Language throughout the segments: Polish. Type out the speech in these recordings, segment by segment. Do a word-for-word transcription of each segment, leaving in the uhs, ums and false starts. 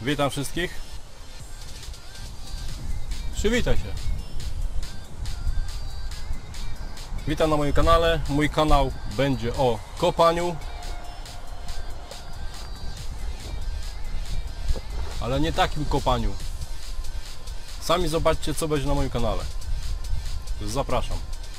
Witam wszystkich. Przywitaj się. Witam na moim kanale. Mój kanał będzie o kopaniu, ale nie takim kopaniu. Sami zobaczcie, co będzie na moim kanale. Zapraszam.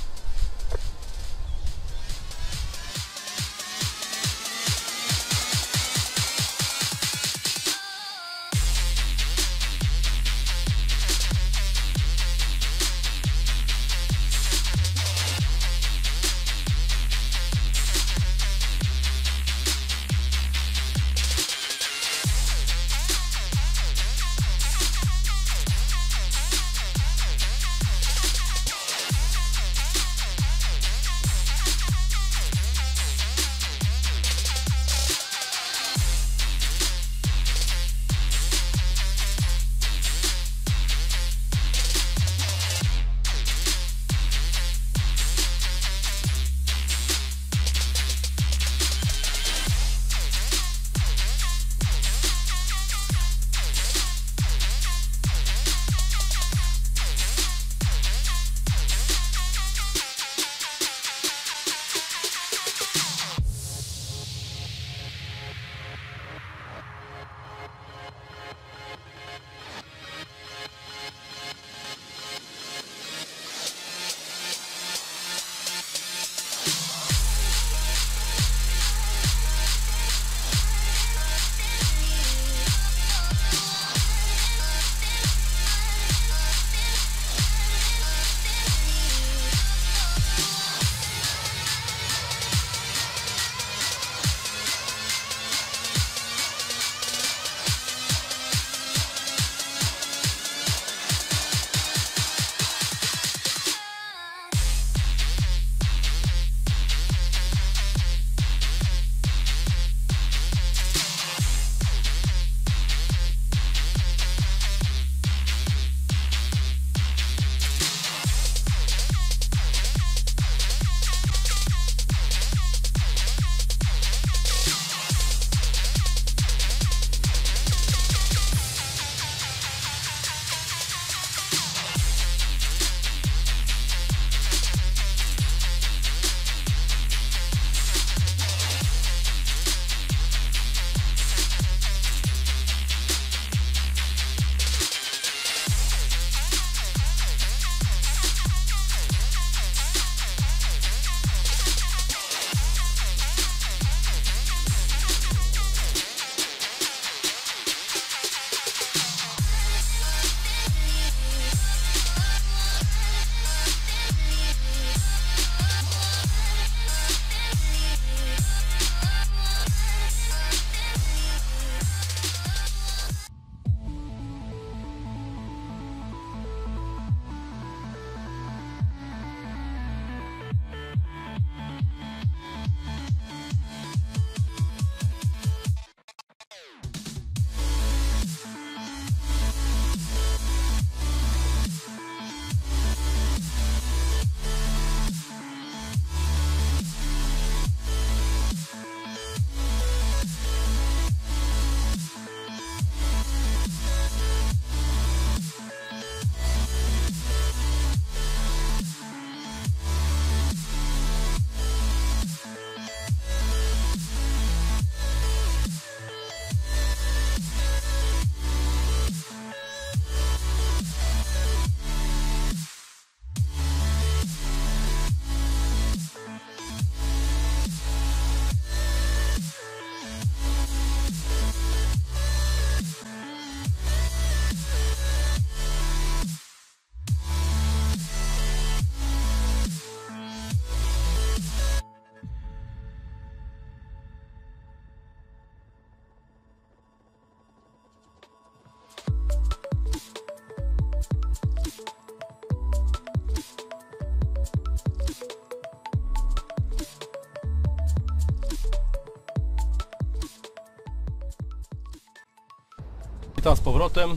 Witam z powrotem.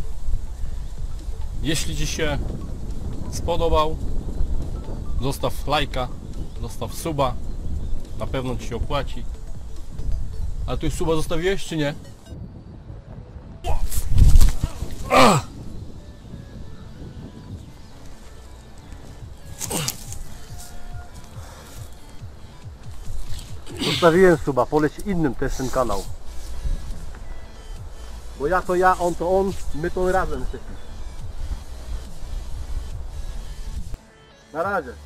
Jeśli Ci się spodobał, zostaw lajka, zostaw suba, na pewno Ci się opłaci. Ale tu już suba zostawiłeś, czy nie? Zostawiłem suba, poleć innym też ten kanał. Bo ja to ja, on to on, my to razem jesteśmy. Na razie.